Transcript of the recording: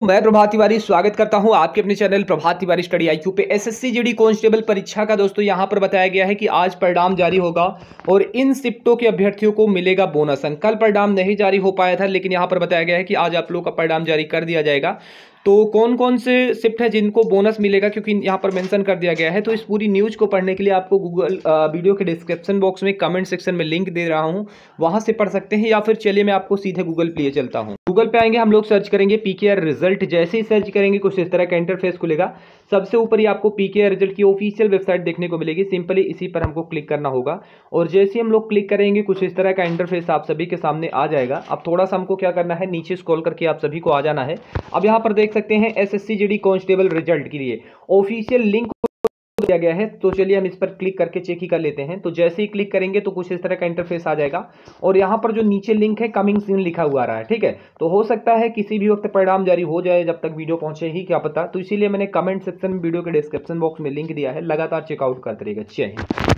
मैं प्रभात तिवारी स्वागत करता हूं आपके अपने channel Prabhat Tiwari study IQ पे। एसएससी जीडी कांस्टेबल परीक्षा का दोस्तों यहां पर बताया गया है कि आज परिणाम जारी होगा और इन शिफ्टों के अभ्यर्थियों को मिलेगा बोनस। कल परिणाम नहीं जारी हो पाया था, लेकिन यहां पर बताया गया है कि आज आप लोगों का परिणाम जारी कर दिया जाएगा। तो कौन कौन से शिफ्ट है जिनको बोनस मिलेगा, क्योंकि यहाँ पर मेंशन कर दिया गया है। तो इस पूरी न्यूज़ को पढ़ने के लिए आपको गूगल वीडियो के डिस्क्रिप्शन बॉक्स में कमेंट सेक्शन में लिंक दे रहा हूँ, वहां से पढ़ सकते हैं। या फिर चलिए मैं आपको सीधे गूगल पे ले चलता हूँ। गूगल पे आएंगे, हम लोग सर्च करेंगे पीकेआर रिजल्ट। जैसे ही सर्च करेंगे कुछ इस तरह का इंटरफेस खुलेगा। सबसे ऊपर ही आपको पीकेआर रिजल्ट की ऑफिशियल वेबसाइट देखने को मिलेगी। सिंपली इसी पर हमको क्लिक करना होगा और जैसे ही हम लोग क्लिक करेंगे कुछ इस तरह का इंटरफेस आप सभी के सामने आ जाएगा। अब थोड़ा सा हमको क्या करना है, नीचे स्क्रॉल करके आप सभी को आ जाना है। अब यहाँ पर देख सकते हैं एसएससी जीडी कांस्टेबल रिजल्ट के लिए ऑफिशियल लिंक दिया गया है। तो चलिए हम इस पर क्लिक करके चेक ही कर लेते हैं। तो जैसे ही क्लिक करेंगे तो कुछ इस तरह का इंटरफेस आ जाएगा और यहाँ पर जो नीचे लिंक है कमिंग सून लिखा हुआ आ रहा है। ठीक है, तो हो सकता है किसी भी वक्त परिणाम जारी हो जाए, जब तक वीडियो पहुंचे ही क्या पता। तो इसीलिए मैंने कमेंट सेक्शन में वीडियो के डिस्क्रिप्शन बॉक्स में लिंक दिया है, लगातार चेकआउट करते रहिएगा। जय हिंद।